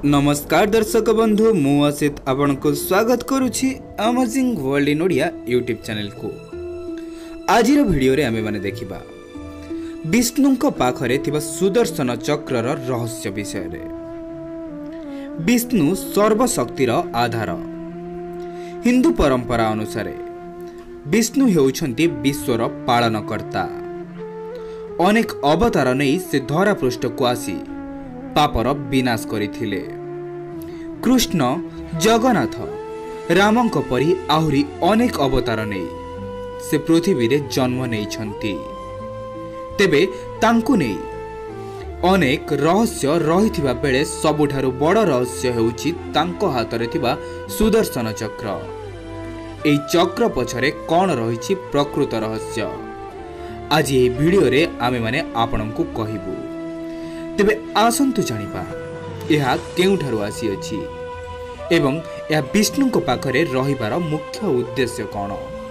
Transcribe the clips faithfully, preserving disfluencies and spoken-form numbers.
नमस्कार दर्शक बंधु मु असित आपण को स्वागत करुछि amazing world in Odia YouTube channel को। आज वीडियो रे आमे माने देखिबा विष्णु को पाखरे थिबा सुदर्शन चक्रर रहस्य विषय रे। विष्णु सर्वशक्तिर आधार। हिंदू परंपरा अनुसार विष्णु हेउछंती विश्वर पालनकर्ता। अनेक अवतार नहीं से धरा पृष्ठ को आसी पापर विनाश करिथिले। कृष्ण जगन्नाथ रामंक परी आहुरी अनेक अवतार नहीं से पृथ्वी रे जन्म नहीं छंती। तेबे तांकु नहीं अनेक रहस्य रहिथिबा बेले सबुठारु बड़ रहस्य हेउछि तांको हातरे थिबा सुदर्शन चक्र। एई चक्र पछरे कोन रहिछि प्रकृत रहस्य आज एई वीडियो रे आमे माने आपनकु कहिबु। तेबे आसंतु जानिबा यह केउठारु आसी अछि एवं यह विष्णु को पाखरे रहिबार मुख्य उद्देश्य कोन।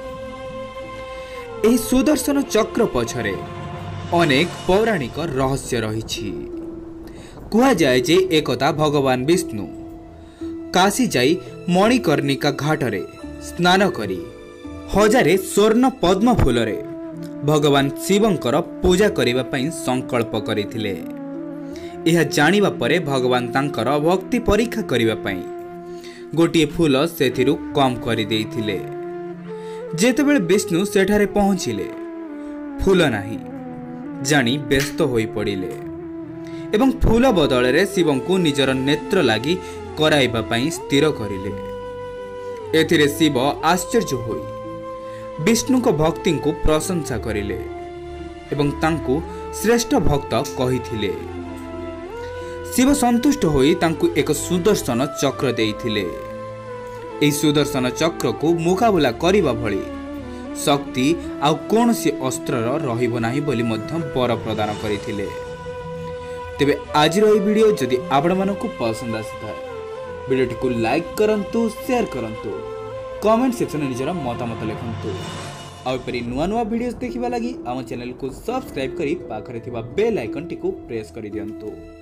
एही सुदर्शन चक्र पछरे अनेक पौराणिक रहस्य रहिछि। कुहा जाय जे एकता भगवान विष्णु काशी जाई मणिकर्णिका घाटरे स्नान करी हजारे स्वर्ण पद्म फूलरे भगवान शिवंकर पूजा करिबा पई संकल्प करिथिले। यह जानिबा परे भगवान तांकर भक्ति परीक्षा करिबा पई गोटिए फूल सेथिरु कम करि देइथिले। जेतेबेले विष्णु सेठारे पहुँचिले फूल नाही जानी व्यस्त होई पड़िले एवं फूल बदल रे शिवं को निजर नेत्र लागी कराइबा पई स्थिर करिले। एथिरे शिव आश्चर्य होई विष्णु को भक्ति को प्रशंसा करिले एवं तांकु श्रेष्ठ भक्त कहिथिले। शिव संतुष्ट होई तांकु एक सुदर्शन चक्र देइथिले। एई सुदर्शन चक्र को मुकाबला करिबा भली शक्ति आउ कोनसी अस्त्र रहिबो नाही बोली मध्य वर प्रदान करिथिले। तेबे आज रो वीडियो जदि आपण मानको पसंद आसीथा वीडियोटी को लाइक करंतु, शेयर करंतु, कमेंट सेक्शन में निजर मतामत लिखंतु। आउ परि नुआ नुआ वीडियोस देखिबा लागि हम चैनल को सब्सक्राइब करी पाखरे थिबा बेल आइकन टी को प्रेस करि दियंतु।